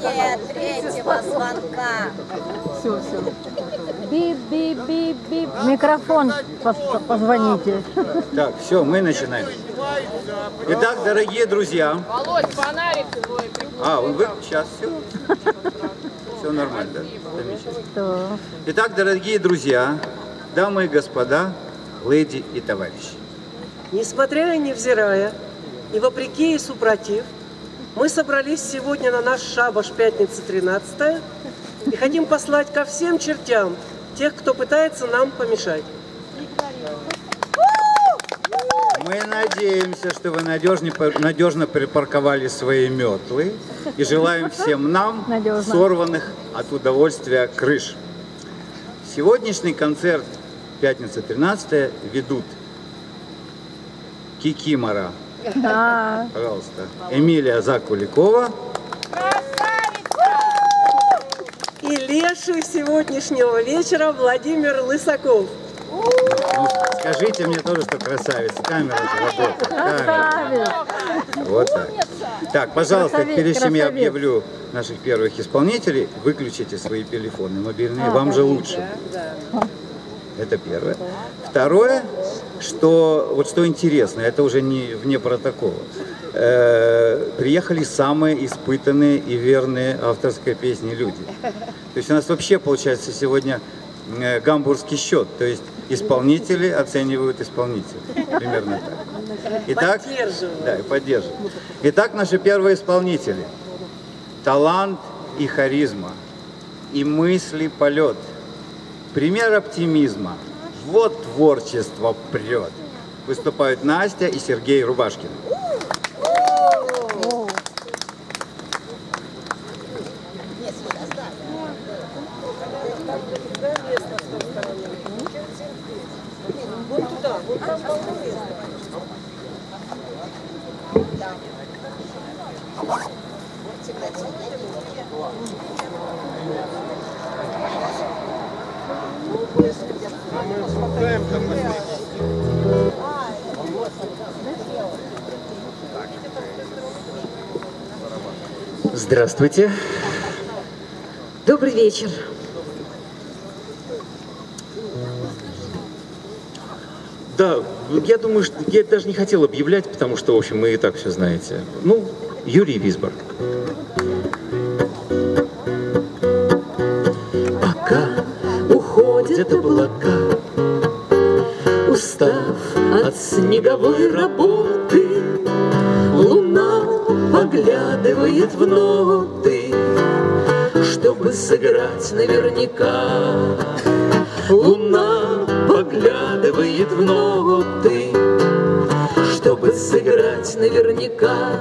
ожидание третьего звонка. Все. Бип-бип-бип-бип. Микрофон позвоните. Так, все, мы начинаем. Итак, дорогие друзья. Володь, фонарик твой. Вы сейчас все? Все нормально, да? Замечательно. Итак, дорогие друзья, дамы и господа, леди и товарищи. Несмотря и невзирая, и вопреки и супротив, мы собрались сегодня на наш шабаш пятницы 13 и хотим послать ко всем чертям тех, кто пытается нам помешать. Мы надеемся, что вы надежно припарковали свои метлы и желаем всем нам сорванных от удовольствия крыш. Сегодняшний концерт пятница 13 ведут Кикимора, пожалуйста, Эмилия Закуликова и леший сегодняшнего вечера Владимир Лысаков. Ну, скажите мне тоже, что красавица. Камера же работает. Вот так. Так, пожалуйста, перед чем я объявлю наших первых исполнителей, выключите свои телефоны мобильные, вам же лучше. Это первое. Второе, что интересно, это уже не вне протокола. Приехали самые испытанные и верные авторской песни люди. То есть у нас вообще получается сегодня гамбургский счет, то есть исполнители оценивают исполнителей. Примерно так. Итак, поддерживают. Итак, наши первые исполнители. Талант и харизма, и мысли полет. Пример оптимизма. Вот творчество прет. Выступают Настя и Сергей Рубашкин. Здравствуйте. Добрый вечер. Да, я думаю, что я даже не хотел объявлять, потому что, в общем, вы и так все знаете. Ну, Юрий Висбор. Пока уходят облака, устав от снеговой работы, луна поглядывает в ноты, чтобы сыграть наверняка. Луна поглядывает в ноты, чтобы сыграть наверняка.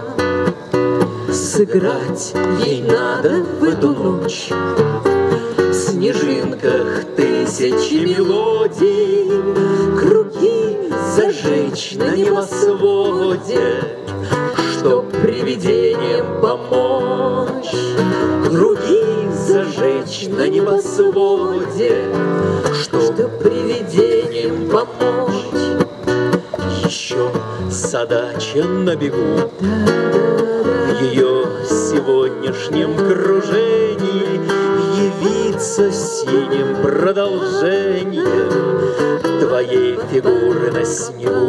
Сыграть ей надо в эту ночь в снежинках тысячи мелодий, круги зажечь на небосводе, чтоб привидениям помочь. Круги зажечь на небосводе, чтоб привидениям помочь. Еще задача на бегу в ее сегодняшнем кружении явиться синим продолжением твоей фигуры на снегу.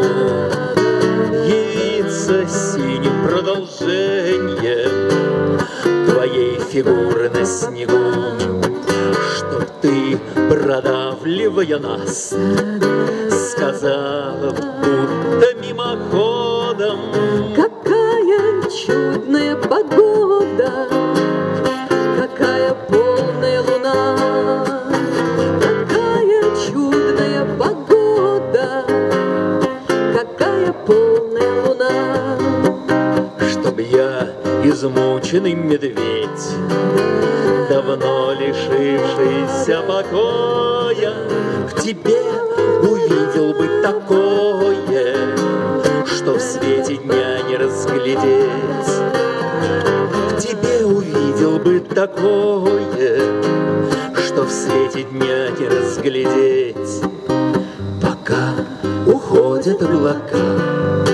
Явиться синим продолжением твоей фигуры на снегу, чтоб ты, продавливая нас, сказала будто мимоходом: какая чудная погода, какая полная луна, какая чудная погода, какая полная луна. Чтоб я, измученный медведь, давно лишившийся покоя, в тебе увидел бы такое, что в свете дня не разглядеть. В тебе увидел бы такое, что в свете дня не разглядеть. Пока уходят облака,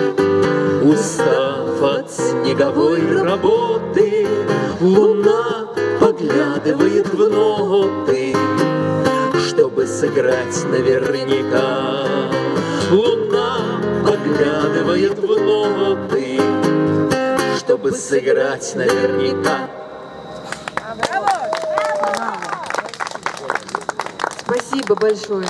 устав от снеговой работы, луна заглядывает в ноты, чтобы сыграть наверняка. Луна поглядывает в ноты, чтобы сыграть наверняка. Спасибо большое.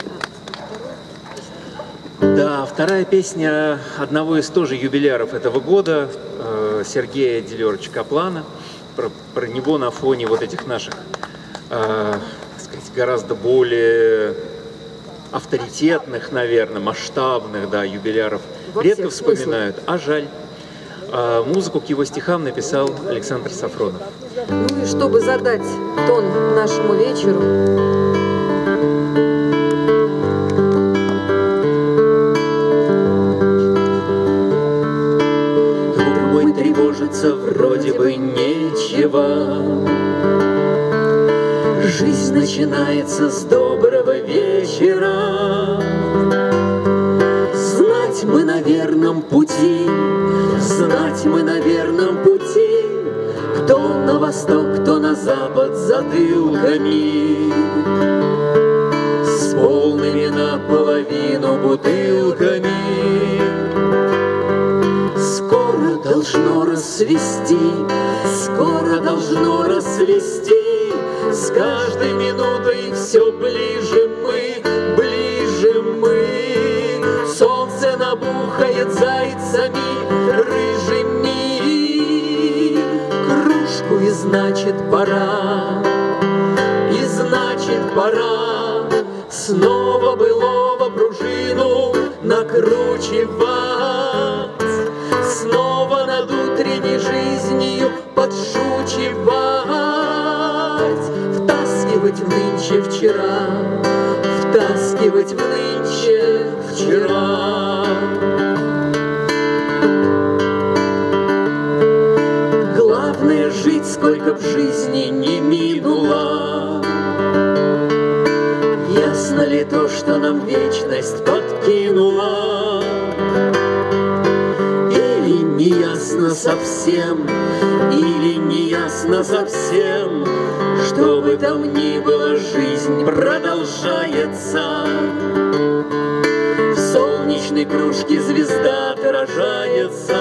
Да, вторая песня одного из тоже юбиляров этого года, Сергея Делеровича Каплана. Про него на фоне вот этих наших, так сказать, гораздо более авторитетных, наверное, масштабных, да, юбиляров редко вспоминают, а жаль. Музыку к его стихам написал Александр Сафронов. Ну и чтобы задать тон нашему вечеру, тревожиться вроде бы нечего. Жизнь начинается с доброго вечера. Знать мы на верном пути, знать мы на верном пути. Кто на восток, кто на запад затылками, с полными наполовину бутылками. Должно рассвести, скоро должно рассвести. С каждой минутой все ближе мы, ближе мы. Солнце набухает зайцами рыжими. Кружку и значит пора, и значит пора снова былого пружину накручивать. Снова над утренней жизнью подшучивать, втаскивать в нынче вчера, втаскивать в нынче вчера. Главное жить, сколько б жизни не минуло. Ясно ли то, что нам вечность подкинула? Неясно совсем, или неясно совсем, что бы там ни было, жизнь продолжается. В солнечной кружке звезда отражается.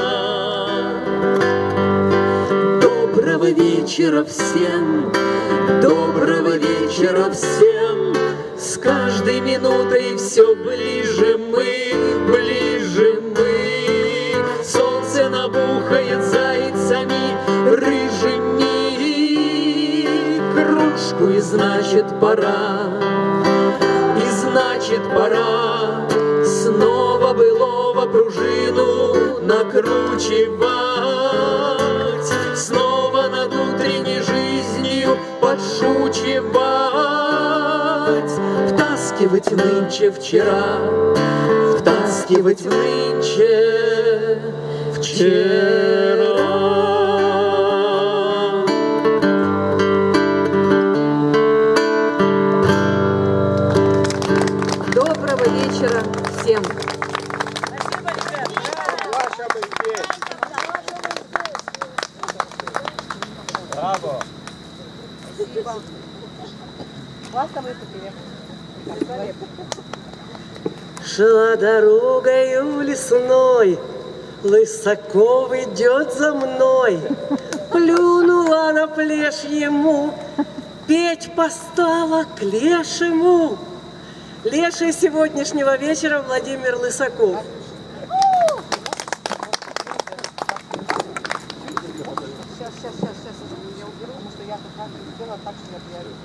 Доброго вечера всем, доброго вечера всем. С каждой минутой все ближе мы, ближе мы. Солнце набухает зайцами рыжими. Кружку и значит пора, и значит пора снова былого пружину накручивать. Снова над утренней жизнью подшучивать. Втаскивать нынче вчера, втаскивать нынче вчера. доброго вечера всем. Спасибо, ребят. Ваша мы здесь. Браво. Спасибо. Классно выступили. Шла дорогою лесной, Лысаков идет за мной. Плюнула на плешь ему, петь постала к лешему. Леший сегодняшнего вечера Владимир Лысаков. Сейчас, я уберу, потому что я как раз сделала так, что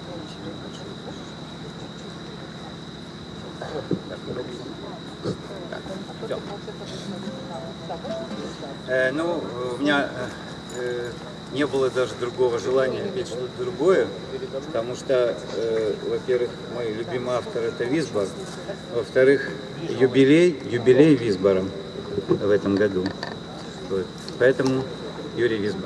Ну, у меня не было даже другого желания петь что-то другое, потому что, во-первых, мой любимый автор это Висбор, во-вторых, юбилей Висбора в этом году. Вот. Поэтому Юрий Висбор.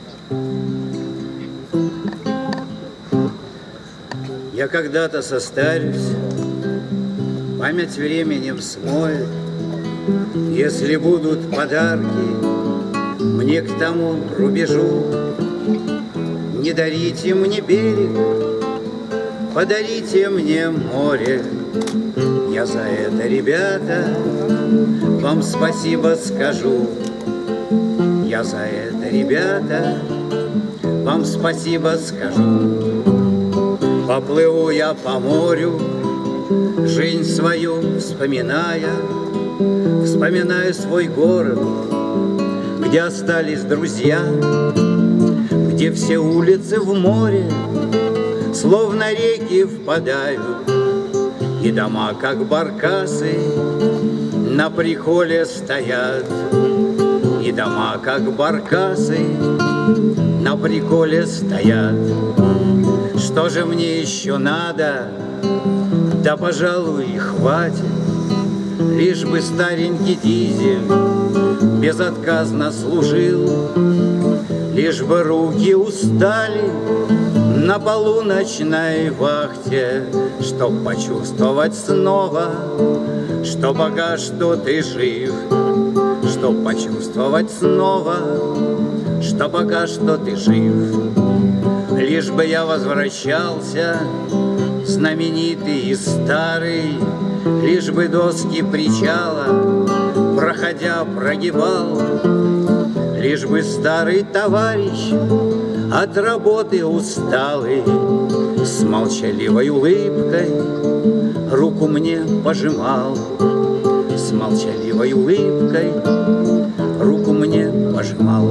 Я когда-то состарюсь, память временем смоет, если будут подарки мне к тому рубежу. Не дарите мне берег, подарите мне море. Я за это, ребята, вам спасибо скажу. Я за это, ребята, вам спасибо скажу. Поплыву я по морю, жизнь свою вспоминая, вспоминая свой город, где остались друзья, где все улицы в море, словно реки впадают, и дома, как баркасы, на приколе стоят. И дома, как баркасы, на приколе стоят. Что же мне еще надо? Да, пожалуй, и хватит. Лишь бы старенький дизель безотказно служил, лишь бы руки устали на полуночной вахте, чтоб почувствовать снова, что пока что ты жив, чтоб почувствовать снова, что пока что ты жив. Лишь бы я возвращался, знаменитый и старый, лишь бы доски причала, проходя, прогибал, лишь бы старый товарищ от работы усталый с молчаливой улыбкой руку мне пожимал, с молчаливой улыбкой руку мне пожимал.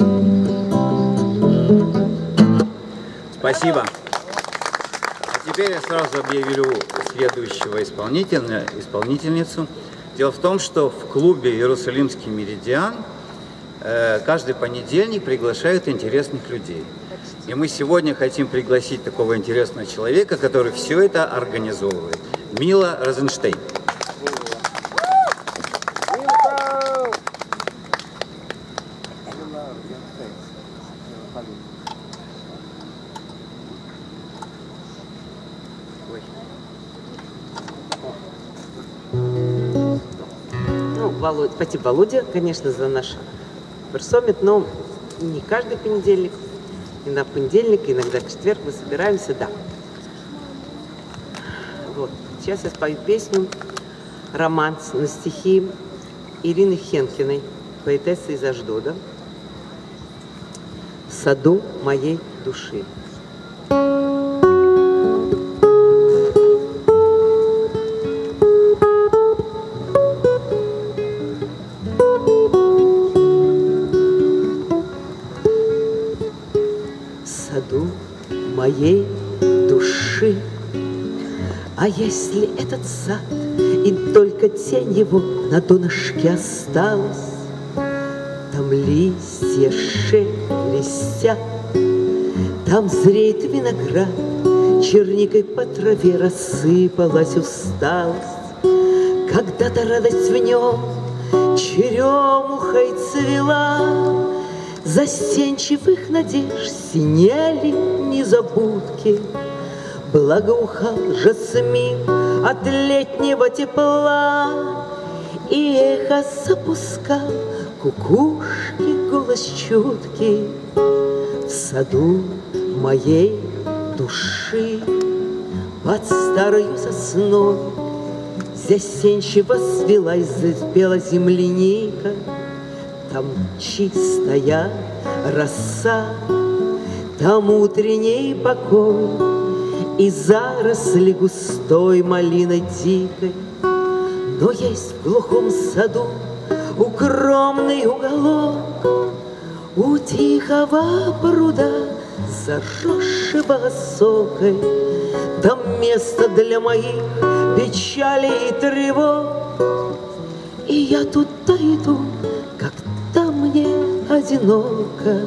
Спасибо. А теперь я сразу объявлю следующего исполнительницу. Дело в том, что в клубе «Иерусалимский меридиан» каждый понедельник приглашают интересных людей. И мы сегодня хотим пригласить такого интересного человека, который все это организовывает. Мила Розенштейн. Спасибо, Володя, конечно, за наш персомит, но не каждый понедельник, иногда в понедельник, иногда в четверг мы собираемся, да. Вот. Сейчас я спою песню «Романс» на стихи Ирины Хенкиной, поэтессы из Аждода, «В саду моей души». Моей души. А если этот сад, и только тень его на донышке осталась, там листья шелестят, там зреет виноград, черникой по траве рассыпалась усталость. Когда-то радость в нем черемухой цвела, застенчивых надежд синели незабудки, благоухал жасмин от летнего тепла, и эхо запускал кукушки голос чуткий. В саду моей души под старою сосной застенчиво свела и запела земляника. Там чистая роса, там утренний покой и заросли густой малиной дикой. Но есть в глухом саду укромный уголок у тихого пруда, заросшего осокой. Там место для моих печалей и тревог, и я туда иду, когда мне одиноко.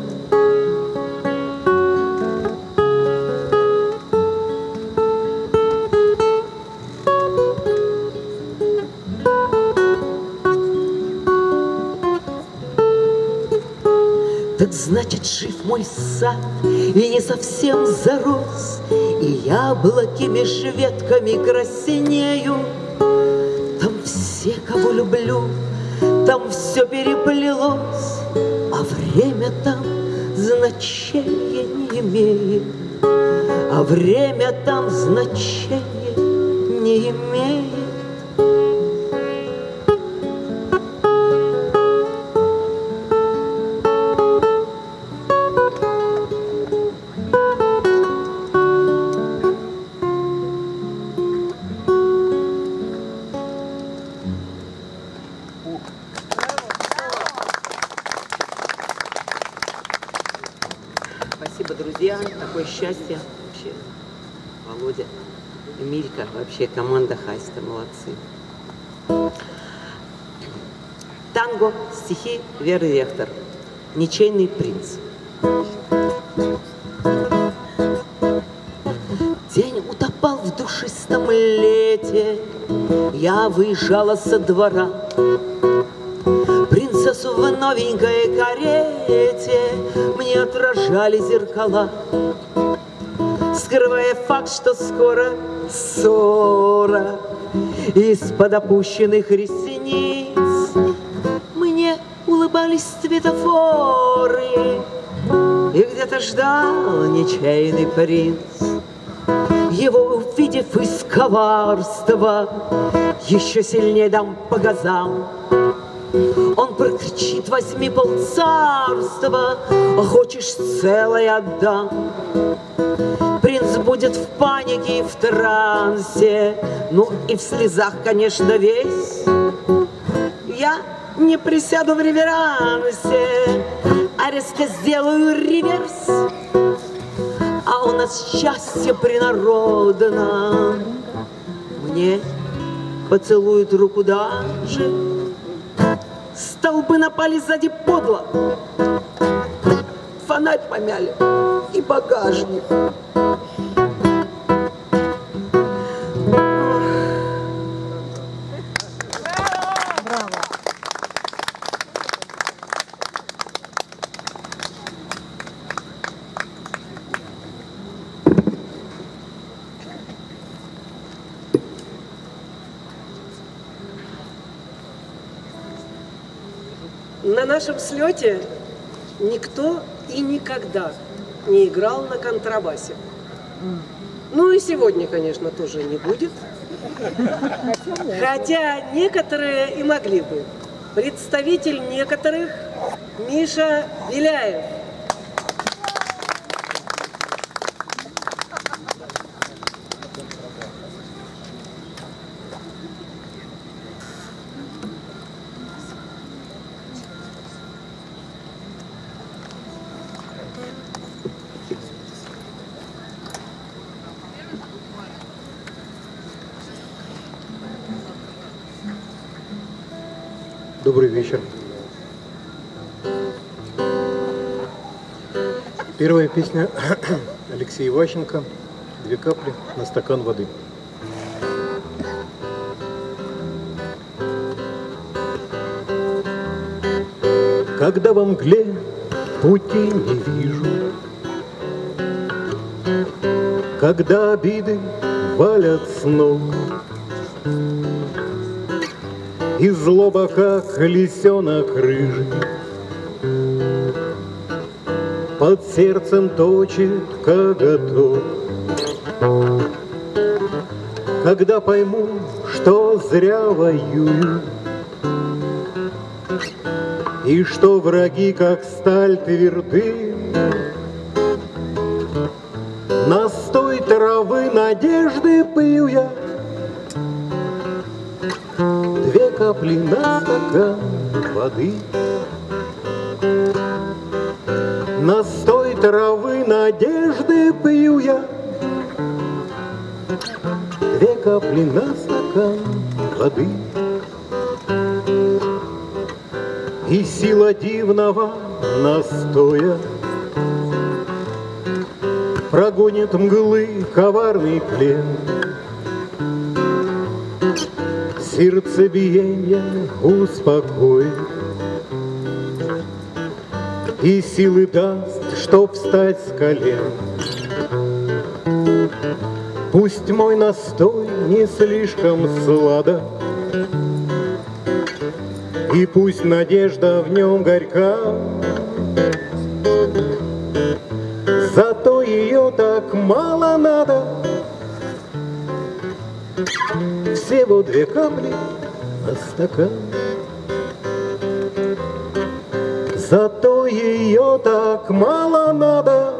Так значит, жив мой сад и не совсем зарос, и яблоки меж ветками краснеют. Там все, кого люблю, там все переплелось, а время там значения не имеет, а время там значения не имеет. Спасибо, друзья. Такое счастье. Вообще, Володя, Эмилька, вообще команда Хаська, молодцы. Танго, стихи Веры Рехтер. Ничейный принц. День утопал в душистом лете, я выезжала со двора. Принцессу в новенькой карете мне отражали зеркала, скрывая факт, что скоро ссора. Из-под опущенных ресниц мне улыбались светофоры, и где-то ждал ничейный принц. Его увидев из коварства, еще сильнее дам по газам. Он прокричит: возьми полцарства, а хочешь целое отдам. Принц будет в панике и в трансе, ну и в слезах, конечно, весь. Я не присяду в реверансе, а резко сделаю реверс. А у нас счастье принародно, мне поцелуют руку даже. Столбы напали сзади подло, фонарь помяли и багажник. На нашем слете никто и никогда не играл на контрабасе. Ну и сегодня, конечно, тоже не будет. Хотя некоторые и могли бы. Представитель некоторых Миша Беляев. Добрый вечер. Первая песня Алексея Ващенко «Две капли на стакан воды». Когда во мгле пути не вижу, когда обиды валят с ног, и злоба, как лисенок рыжий, под сердцем точит коготок. Когда пойму, что зря воюю, и что враги, как сталь, тверды, настой травы надежды пью я. Две капли на стакан воды, настой травы надежды пью я. Две капли на стакан воды, и сила дивного настоя прогонит мглы коварный плен. Сердцебиение успокоит и силы даст, чтоб встать с колен. Пусть мой настой не слишком сладок, и пусть надежда в нем горька, так мало надо, всего 2 капли на стакан. Зато ее так мало надо,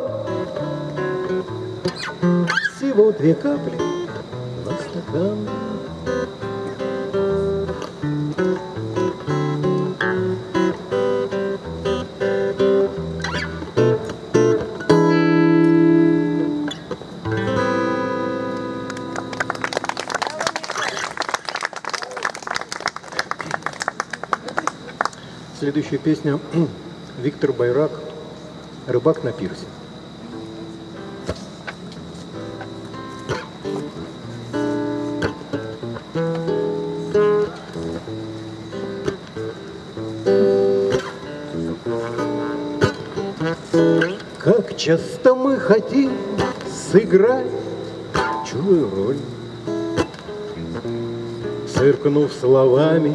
всего 2 капли на стакан. Следующая песня Виктор Байрак «Рыбак на пирсе». Как часто мы хотим сыграть чужую роль, циркнув словами,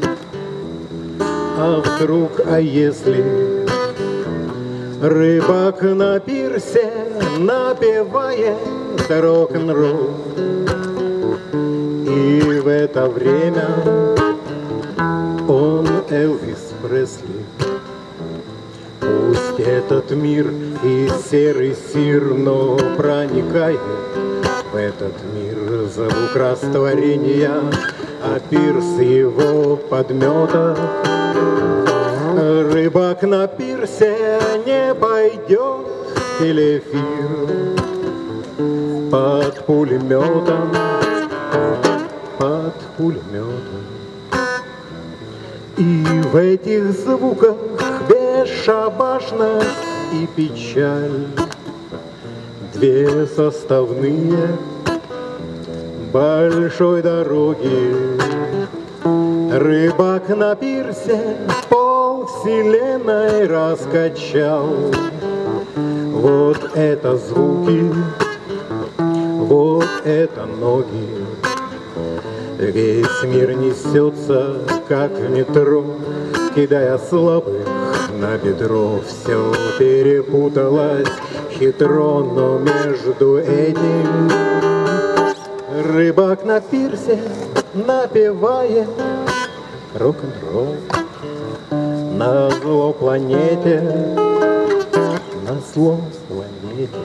а вдруг, а если рыбак на пирсе напевает рок-н-ролл, и в это время он Элвис Пресли. Пусть этот мир и серый сир, но проникает в этот мир звук растворения, а пирс его подметок. Рыбак на пирсе не пойдет в телеэфир под пулеметом, под пулеметом. И в этих звуках бесшабашность и печаль, 2 составные большой дороги. Рыбак на пирсе полвселенной раскачал. Вот это звуки, вот это ноги. Весь мир несется, как в метро, кидая слабых на бедро. Все перепуталось хитро, но между этим рыбак на пирсе напевает рок-н-ролл. Назло планете, назло планете.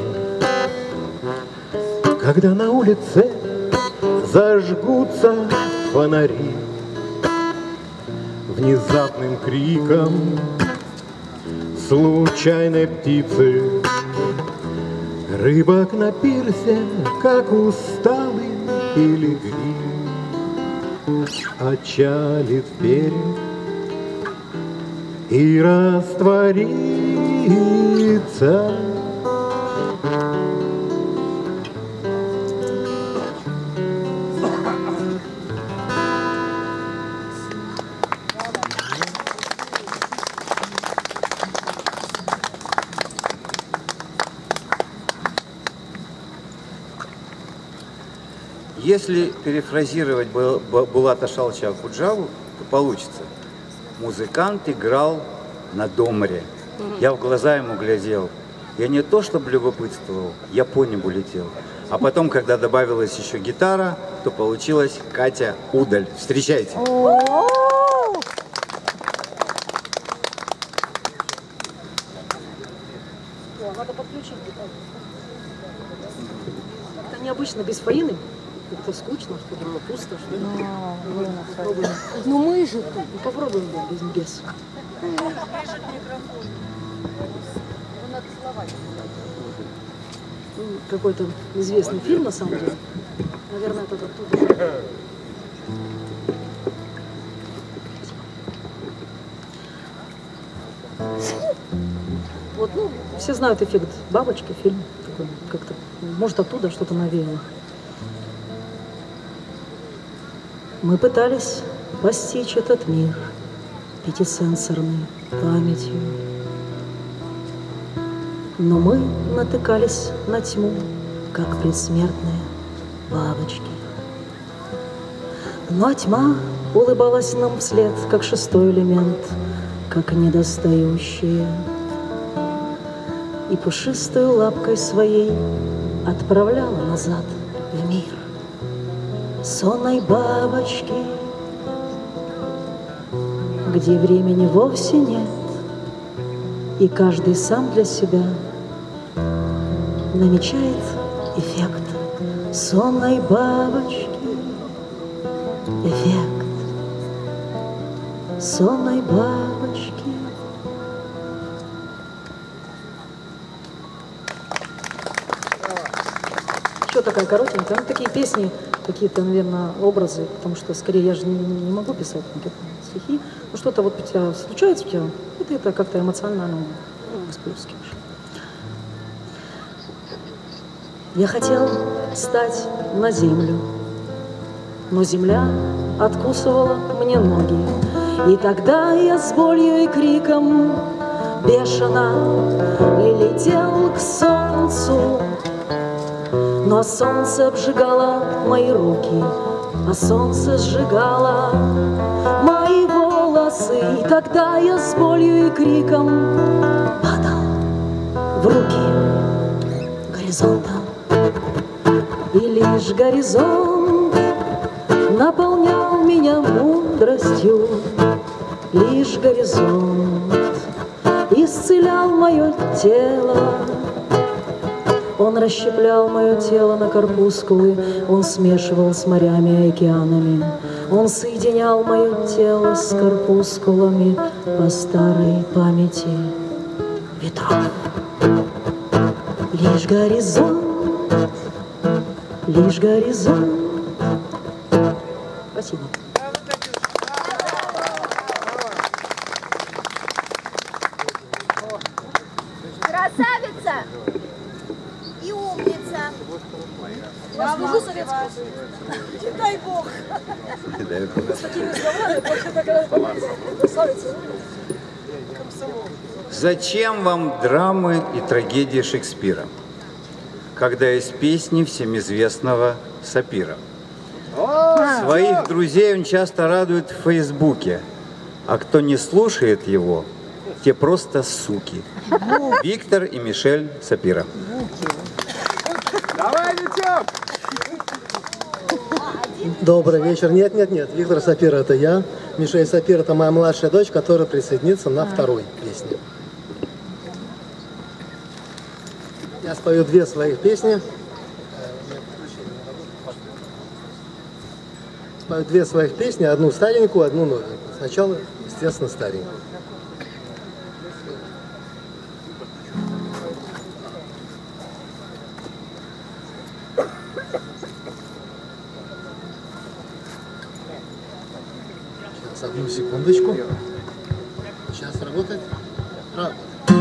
Когда на улице зажгутся фонари, внезапным криком случайной птицы, рыбак на пирсе, как усталый пилигрим, отчалит в берег и растворится. Если перефразировать Булата Шалча Акуджаву, то получится: музыкант играл на домре. Я в глаза ему глядел. Я не то чтобы любопытствовал, я по небу летел. А потом, когда добавилась еще гитара, то получилась Катя Удаль. Встречайте. Надо подключить гитару. Как-то необычно без Фаины. Как-то скучно, что ли, пусто, что ли. Попробуем. Ну мы же тут. Ну, попробуем, да, без. Какой-то известный фильм, на самом деле. Наверное, это оттуда. Вот, ну, все знают эффект бабочки, фильм такой, как-то, может, оттуда что-то навеяно. Мы пытались постичь этот мир пятисенсорной памятью, но мы натыкались на тьму, как предсмертные бабочки. Но тьма улыбалась нам вслед, как 6-й элемент, как недостающие. и пушистую лапкой своей отправляла назад в мир сонной бабочки, где времени вовсе нет, и каждый сам для себя намечает эффект сонной бабочки, эффект сонной бабочки. Еще такая коротенькая, ну такие песни, какие-то, наверное, образы, потому что скорее я же не могу писать стихи, но что-то вот у тебя случается, у тебя, это как-то эмоционально всплескиваешь. Я хотел встать на землю, но земля откусывала мне ноги. И тогда я с болью и криком бешено летел к солнцу. Но солнце обжигало мои руки, а солнце сжигало мои волосы. И тогда я с болью и криком падал в руки горизонта. И лишь горизонт наполнял меня мудростью, лишь горизонт исцелял мое тело. Он расщеплял мое тело на корпускулы, он смешивал с морями и океанами, он соединял мое тело с корпускулами по старой памяти ветров. Лишь горизонт, лишь горизонт. Спасибо. Красавица и умница. Я служу советскому. Дай Бог. С такими словами больше такая красавица. Зачем вам драмы и трагедии Шекспира, когда есть песни всем известного Сапира? Своих друзей он часто радует в Фейсбуке, а кто не слушает его, те просто суки. Виктор и Мишель Сапира. Давай, Витек! Добрый вечер. Нет. Виктор Сапира — это я. Мишель Сапира — это моя младшая дочь, которая присоединится на второй песне. Я спою две своих песни. Спою две своих песни, одну старенькую, одну новенькую. Сначала, естественно, старенькую. Сейчас, одну секундочку. Сейчас работает? Работает.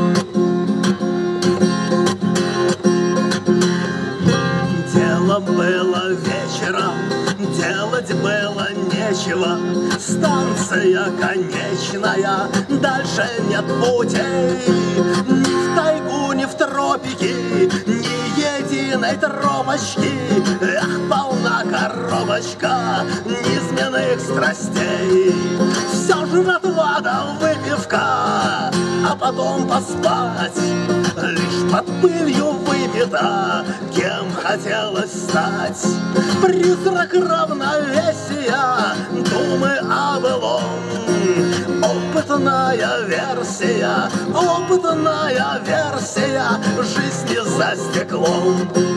Дело было вечером, делать было нечего. Станция конечная, дальше нет путей. Ни в тайгу, ни в тропики, ни единой тропочки. Эх, полна коробочка низменных страстей. Все жратва да выпивка, а потом поспать. Лишь под пылью выпита, кем хотелось стать. Призрак равновесия, думы о былом. Опытная версия жизни за стеклом.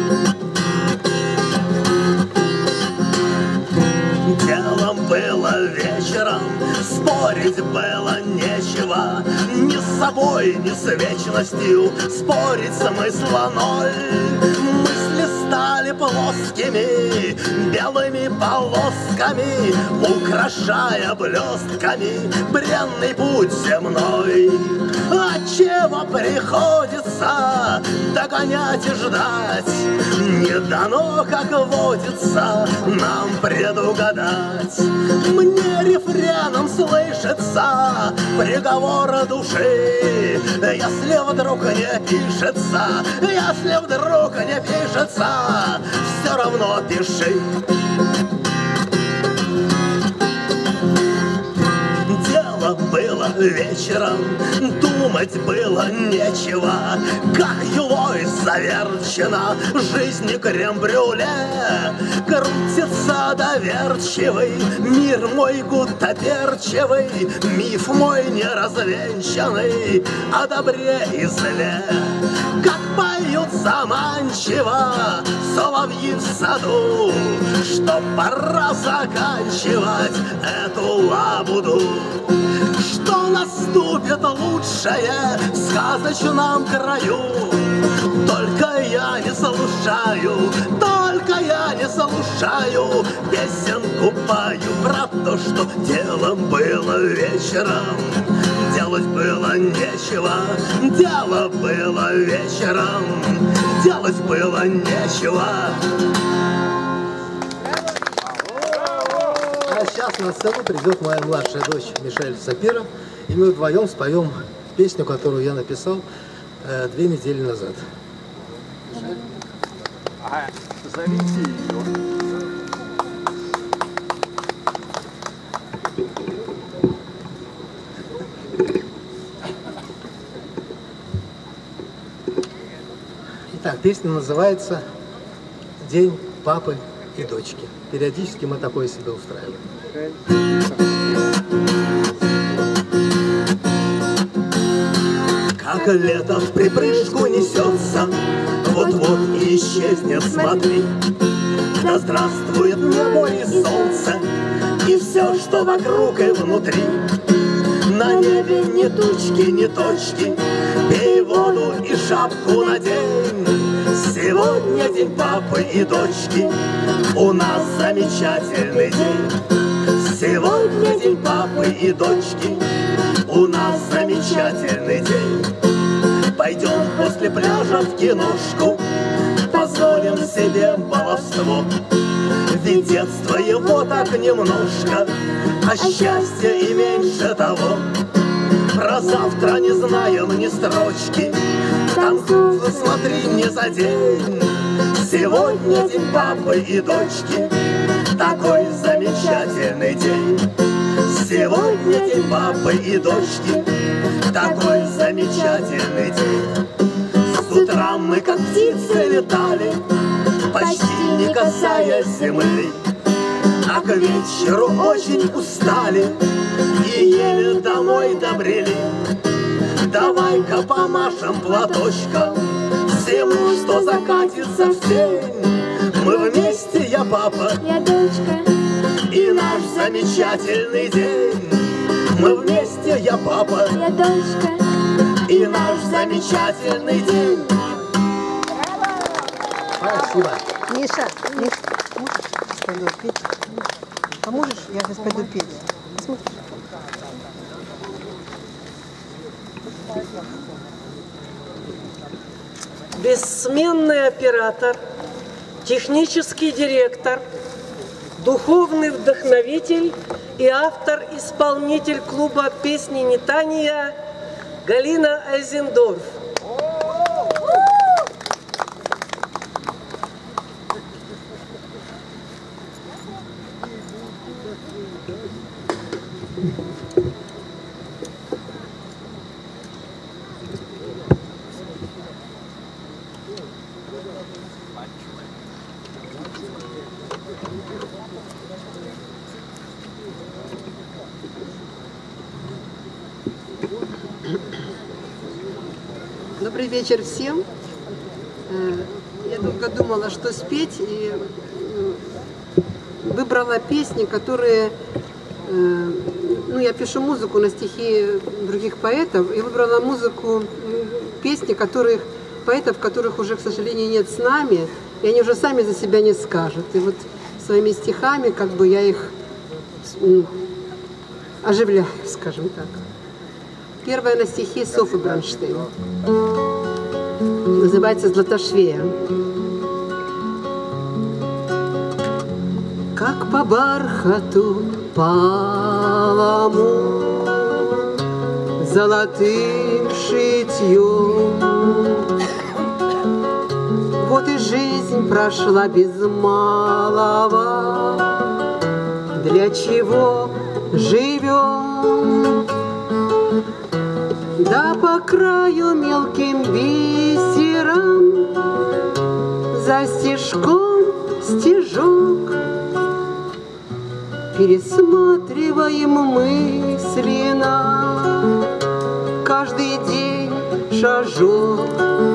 Делом было вечером, спорить было нечего. Ни с собой, ни с вечностью спорить смысла ноль. Мысли стали плоскими, белыми полосками, украшая блестками бренный путь земной. Отчего приходится догонять и ждать? Не дано, как водится, нам предугадать. Мне рефреном слышится приговор души. Если вдруг не пишется, если вдруг не пишется, все равно пиши. Дело было вечером, думать было нечего, как юлой заверчена жизнь крем-брюле. Крутится доверчивый мир мой гутоперчивый, миф мой неразвенчанный о добре и зле. Как поют заманчиво соловьи в саду, что пора заканчивать эту лабуду, что наступит лучшее в сказочном краю. Только я не слушаю, только я не слушаю, песенку пою про то, что делом было вечером. Делать было нечего, дело было вечером, делать было нечего. А сейчас на сцену придет моя младшая дочь Мишель Сапира, и мы вдвоем споем песню, которую я написал 2 недели назад. Ага, зовите ее. Итак, песня называется «День папы и дочки». Периодически мы такое себе устраиваем. Как лето в припрыжку несется, вот-вот и исчезнет, смотри. Да здравствует небо и солнце, и все, что вокруг и внутри. На небе ни тучки, ни точки, пей воду и шапку надень. Сегодня день папы и дочки, у нас замечательный день. Сегодня день папы и дочки, у нас замечательный день. Пойдем после пляжа в киношку, позволим себе баловство. Ведь детство его так немножко, а счастья и меньше того. Про завтра не знаем ни строчки, там смотри не за день. Сегодня день папы и дочки, такой замечательный день. Сегодня день папы и дочки, такой замечательный день. С утра мы как птицы летали, почти не касаясь земли, а к вечеру очень устали и еле домой добрели. Давай-ка помашем платочком всему, что закатится в тень. Мы вместе, я папа, Я дочка. и наш замечательный день. Мы вместе, я папа, Я дочка. и наш замечательный день. Спасибо. Миша, можешь пойду петь? Поможешь? Я сейчас пойду петь. Посмотришь? Бессменный оператор, технический директор, духовный вдохновитель и автор-исполнитель клуба песни «Нетания» Галина Айзендорф. Добрый вечер всем. Я долго думала, что спеть, и выбрала песни, которые... Ну, я пишу музыку на стихи других поэтов, и выбрала музыку, песни, поэтов, которых уже, к сожалению, нет с нами, и они уже сами за себя не скажут. И вот своими стихами как бы я их оживляю, скажем так. Первое на стихи Софы Бронштейн. Называется «Златошвея». Как по бархату палому золотым шитьем, вот и жизнь прошла без малого. Для чего живем? Да по краю мелким бисером за стежком стежок пересматриваем мысленно каждый день шажок.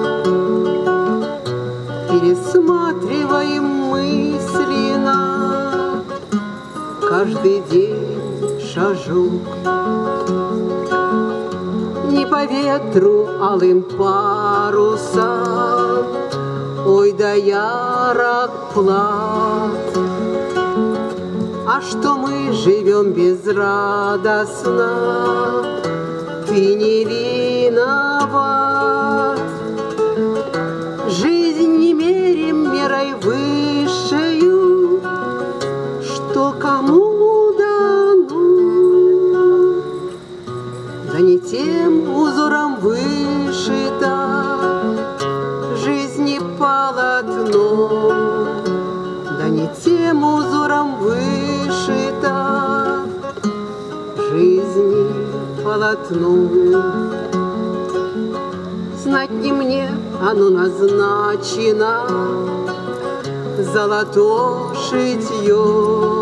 Пересматриваем мысленно каждый день шажок. Не по ветру алым парусам, ой, да ярок плат. А что мы живем безрадостно, ты не виноват. Жизнь не мерим мерой высшею, что кому дано. Да не тем узором вышита жизнь не полотно, да не тем узором вышита жизнь полотно. Знать не мне оно назначено, золото шитье.